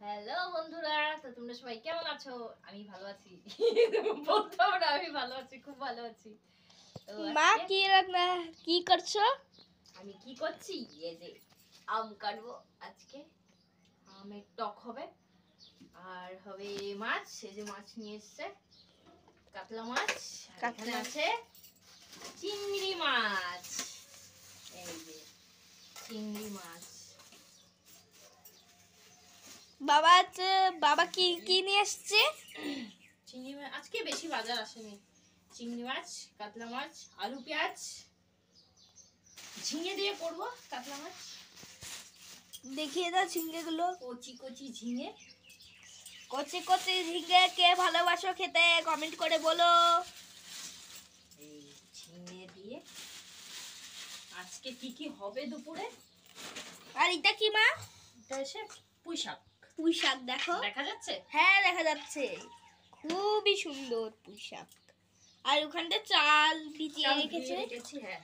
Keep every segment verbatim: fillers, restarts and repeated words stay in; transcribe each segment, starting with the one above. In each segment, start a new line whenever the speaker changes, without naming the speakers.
Hello বন্ধুরা, তো তোমরা সবাই কেমন আছো? আমি ভালো আছি। বলতে হবে না, আমি ভালো আছি, খুব ভালো আছি। তো
মা কি রান্না কি করছো?
আমি কি করছি, এই যে আম কাটবো আজকে। আমের টক হবে আর হবে মাছ। এই যে মাছ নিয়ে এসেছে, কাতলা মাছ। আর এখানে আছে চিংড়ি মাছ। এই যে চিংড়ি মাছ।
বাবা আছে, বাবা কি কি নিয়ে এসেছে?
চিংড়ি মাছ আজকে বেশি বাজার আসেনি। চিংড়ি মাছ, কাতলা মাছ, আলু পেঁয়াজ, ঝিঙে দিয়ে করবো কাতলা মাছ।
দেখিয়ে দাও ঝিঙ্গেগুলো।
কচি কচি ঝিঙে।
কচি কচি ঝিঙ্গে কে ভালোবাসো খেতে কমেন্ট করে বলো।
এই ঝিঙে দিয়ে আজকে কি কি হবে দুপুরে।
আর এটা কি মা?
এটা এসে পুঁই শাক।
পুঁই শাক দেখো,
দেখা যাচ্ছে?
হ্যাঁ দেখা যাচ্ছে, খুবই সুন্দর পুঁই শাক। আর ওখানটা চাল ভিজিয়ে রেখেছে।
রেখেছি, হ্যাঁ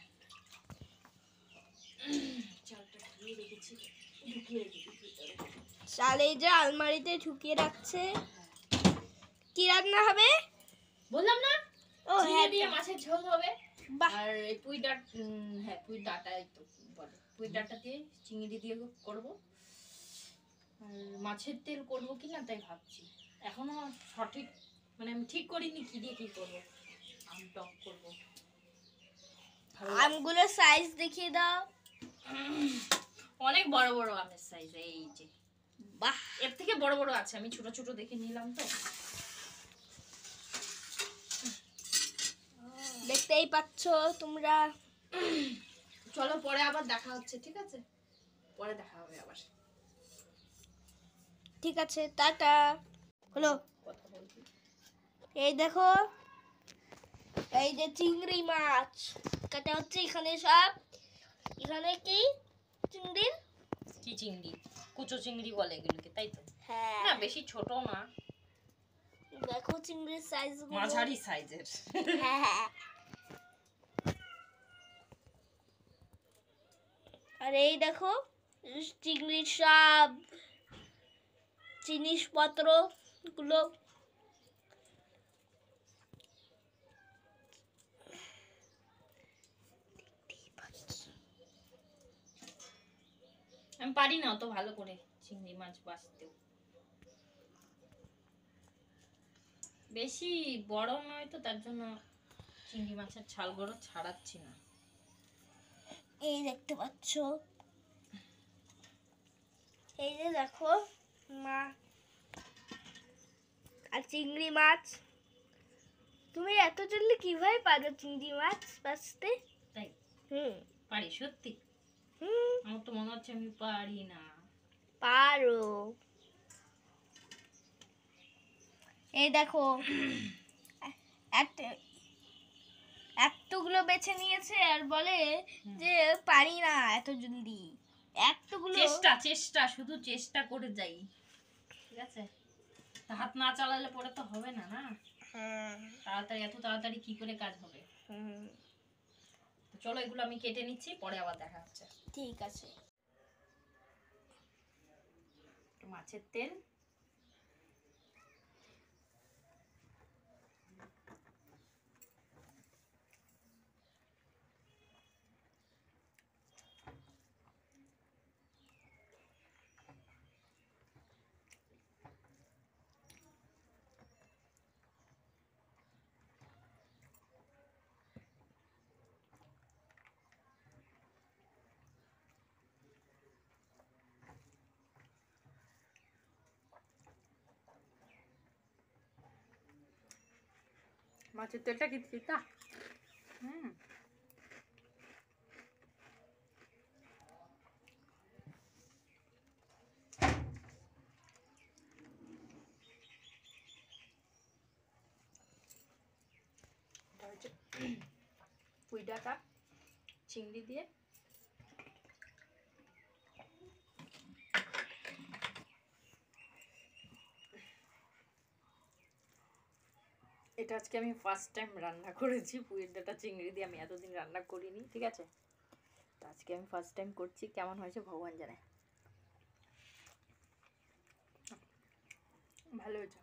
চালটা ধুয়ে রেখেছি, ঢুকিয়ে রেখেছি।
চাল এই যে আলমারিতে ঢুকিয়ে রাখছে। কি রান্না হবে
বললাম না,
ও
ঝিঙে
হ্যাঁ
দিয়ে মাছের ঝোল হবে।
বাহ,
আর এই পুঁই ডাঁটা, হ্যাঁ পুঁই ডাঁটা তো বলে, পুঁই ডাঁটা দিয়ে চিংড়ি দিয়ে করবো। আর মাছের তেল করবো কিনা তাই ভাবছি, এখনো সঠিক মানে আমি ঠিক করিনি কি দিয়ে কি করবো। আম টক করবো।
আমগুলোর সাইজ দেখিয়ে দাও।
অনেক বড় বড় আমের সাইজ, এই যে
বাহ,
এর থেকে বড় বড় আছে, আমি ছোট ছোট দেখে নিলাম। তো
দেখতেই পাচ্ছ তোমরা।
চলো পরে আবার দেখা হচ্ছে, ঠিক আছে? পরে দেখা হবে আবার।
ঠিক আছে, টাটা। হলো
কথা বলছি।
এই দেখো, এই যে চিংড়ি মাছ কাটা হচ্ছে এখানে সব। এখানে কি চিংড়ি?
কি চিংড়ি? কুচো চিংড়ি বলে এগুলোকে, তাই তো?
হ্যাঁ
না বেশি ছোট না,
দেখো চিংড়ির সাইজ
মাঝারি সাইজের।
হ্যাঁ হ্যাঁ। আর এই দেখো চিংড়ির সব জিনিসপত্র গুলো।
আমি পারি না অত ভালো করে চিংড়ি মাছ বাছতেও, বেশি বড় নয় তো, তার জন্য চিংড়ি মাছের ছালগুলো ছাড়াচ্ছি না।
এই দেখতে পাচ্ছ, এই যে দেখো মা আর চিংড়ি মাছ। তুমি এত জলদি কিভাবে পারো চিংড়ি মাছ বাছতে?
তাই
হুম
পারি, সত্যি?
হুম
আমার তো মনে হচ্ছে আমি পারি না।
পারো। এই দেখো একটা এতগুলো বেছে নিয়েছে আর বলে যে পারি না এত জলদি। এতগুলো
চেষ্টা চেষ্টা শুধু চেষ্টা করে যাই, ঠিক আছে? হাত না চালালে পরে তো হবে না, না তাড়াতাড়ি, এত তাড়াতাড়ি কি করে কাজ হবে? তো চলো এগুলো আমি কেটে নিচ্ছি, পরে আবার দেখা হচ্ছে।
ঠিক আছে।
মাছের তেল, মাছের তেলটা কি তিতা? হুম পুঁই ডাঁটা চিংড়ি দিয়ে এটা আজকে আমি ফার্স্ট টাইম রান্না করেছি। পুঁই ডাঁটা চিংড়ি দিয়ে আমি এতদিন রান্না করিনি, ঠিক আছে? তো আজকে আমি ফার্স্ট টাইম করছি, কেমন হয়েছে ভগবান জানে। ভালো হয়েছে,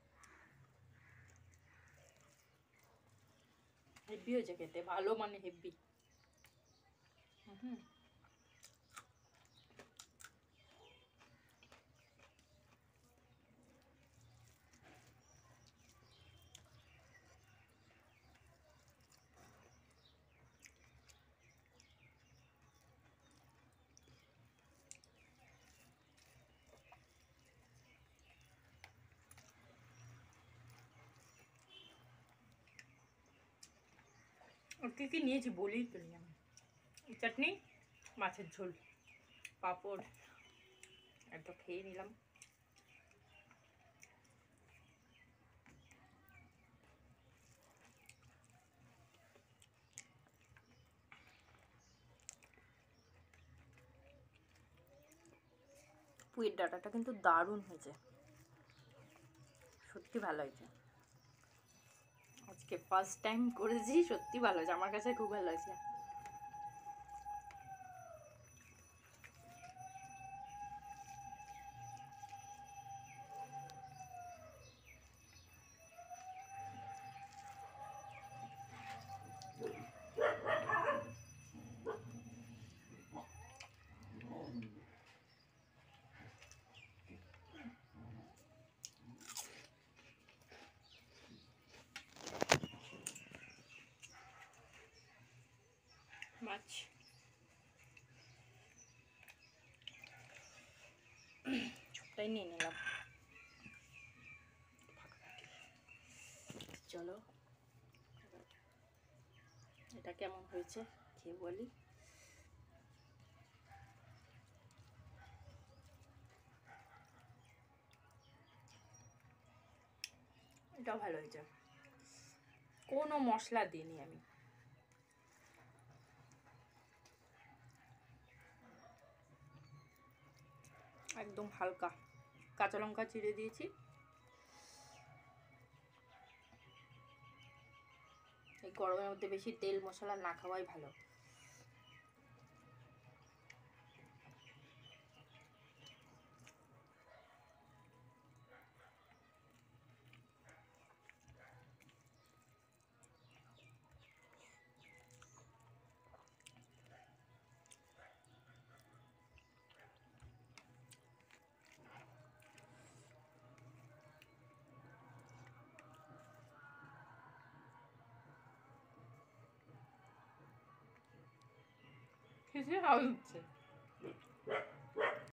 হেভি হয়েছে খেতে, ভালো মানে হেভি। হুম কি কি নিয়েছি বলেই তো নিলাম। চাটনি, মাছের ঝোল, পাঁপড়, আর তো খেয়ে নিলাম। পুঁইয়ের ডাঁটাটা কিন্তু দারুণ হয়েছে, সত্যি ভালো হয়েছে। আজকে ফার্স্ট টাইম করেছি, সত্যি ভালো হয়েছে, আমার কাছে খুব ভালো হয়েছে। মাছ সবটাই নিয়ে নিলাম। চলো এটা কেমন হয়েছে খেয়ে বলি। এটাও ভালো হয়েছে, কোনো মশলা দিইনি আমি, একদম হালকা কাঁচা লঙ্কা চিড়ে দিয়েছি। এই গরমের মধ্যে বেশি তেল মশলা না খাওয়াই ভালো। কিসের আওয়াজ হচ্ছে?